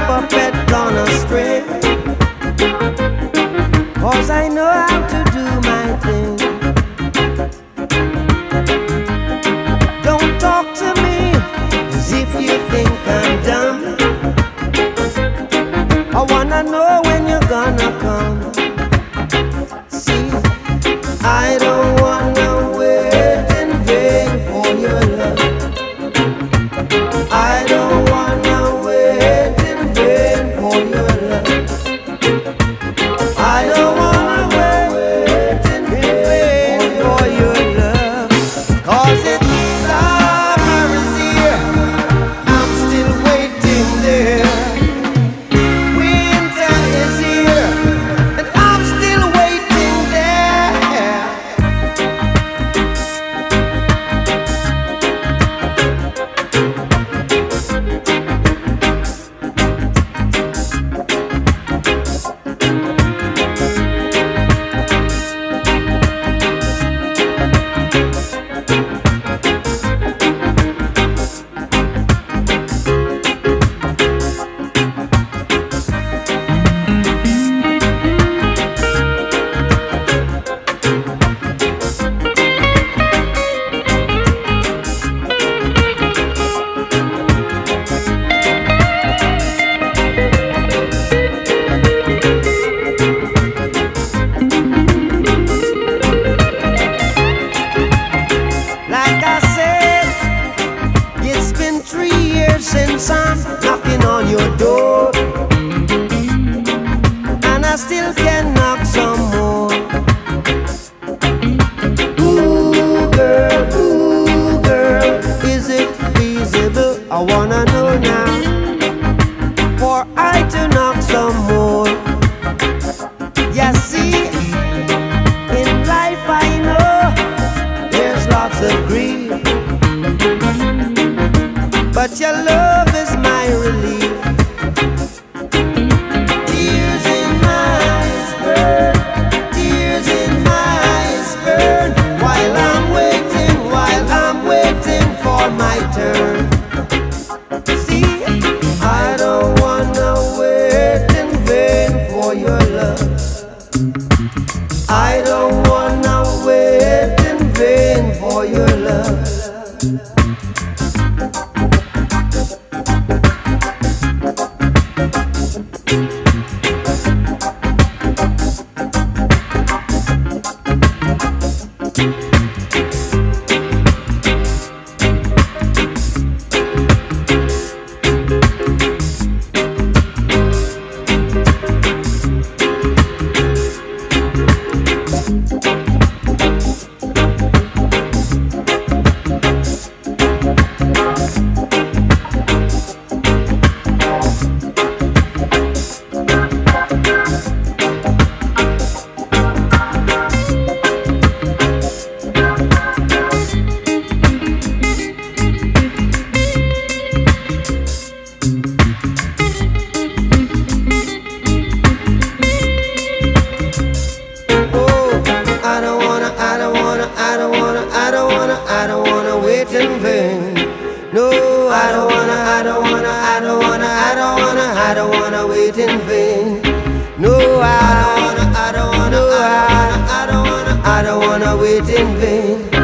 puppet gone astray, 'cause I know how to do my thing. Don't talk to me as if you think I'm dumb. I wanna know when you're gonna come. See, I don't wanna wait in vain for your love. I don't wanna wait in vain for your love. I don't wanna wait in vain for your love. 'Cause it's summer is here, I'm still waiting there. Winter is here, and I'm still waiting there. Since I'm knocking on your door, and I still can knock some more. Ooh girl, is it feasible? I wanna know now, for I to knock some more. Yeah, see, in life I know there's lots of grief, but your love is my relief. Tears in my eyes burn, tears in my eyes burn, while I'm waiting for my turn. See, I don't wanna wait in vain for your love. I don't wanna wait in vain for your love. No, I don't wanna wait in vain. No, I don't wanna wait in vain.